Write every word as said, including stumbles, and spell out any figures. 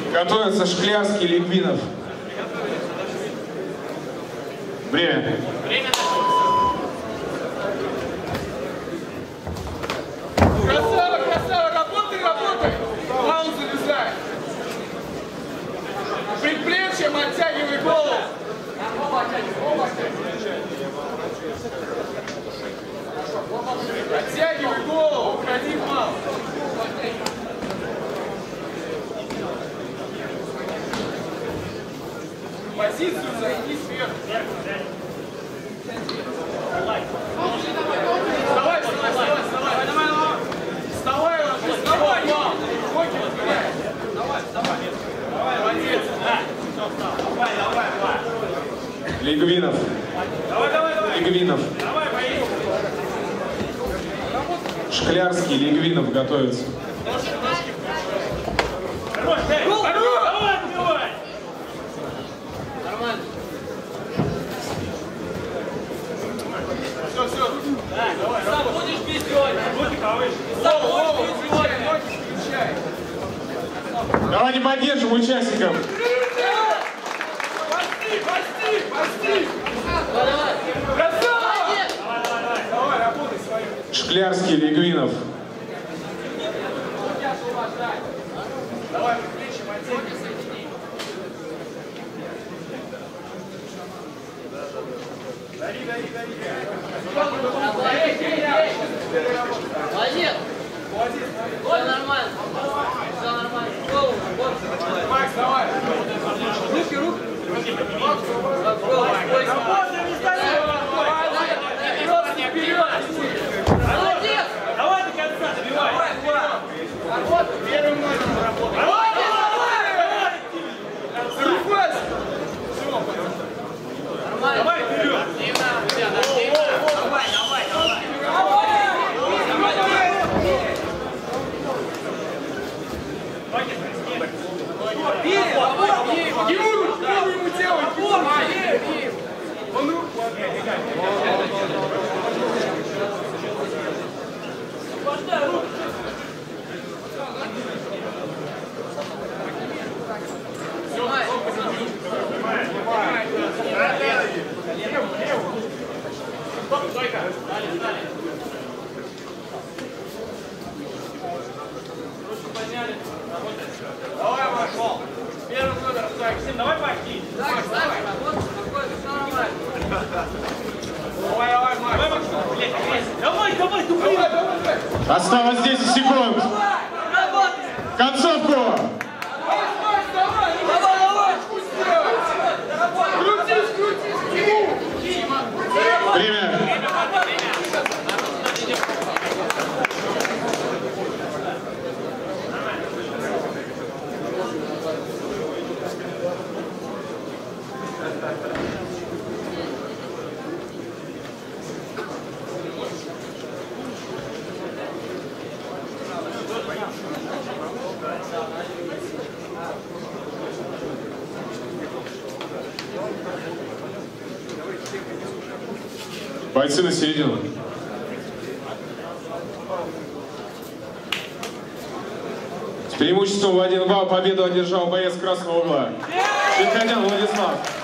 Готовится Шклярский, Лигвинов. Время. Время. Красава, красава, работай, работай. Вау, залезай. Предплечьем оттягивай голову. Оттягивай голову, уходи в мало. Позицию зайди сверху. Вставай, вставай, вставай, вставай. Вставай, ложись, вставай, мам. Руки выпрямляй. Давай, вставай. Давай, молодец. Давай, давай, давай. Лигвинов. Давай, давай, давай. Лигвинов. Давай, поехали. Шклярский, Лигвинов готовится. Ножки, ножки. Хорош, эй, хорош. Давай, отбивай. Нормально. Все, все. Да, давай. Сам будешь бить сегодня. Руки повыше. Сам будешь бить сегодня. Ноги включай. Давайте поддержим участников. Пусти, пусти, пусти. Давай, давай. Красава. Давай, давай, давай. Давай, работай свою. Шклярский, Лигвинов. Давай, приклеим, отдельно соедини. Гори, гори, гори. Молодец. Все нормально. Все нормально. Голову, вот. Макс, давай. Руки, руки. Работай, не стоять. Молодец. Давай до конца, добивай. Работай, первым номером работай. Нормально. Давай вперед. Давай, давай, давай. Ему руку ему делай. Он руку давай, Маш. Первый номер, Максим, давай пойди. Так, так, работай, спокойно, все нормально. Давай, давай, Макс. Давай, Макс. Давай, давай, давай, давай. Осталось десять секунд. Работай. Концовку. Давай, Макс, давай. Давай, давай. Крутись, крутись. Время. Бойцы на середину. С преимуществом в один балл победу одержал боец красного угла. Шиканян Владислав.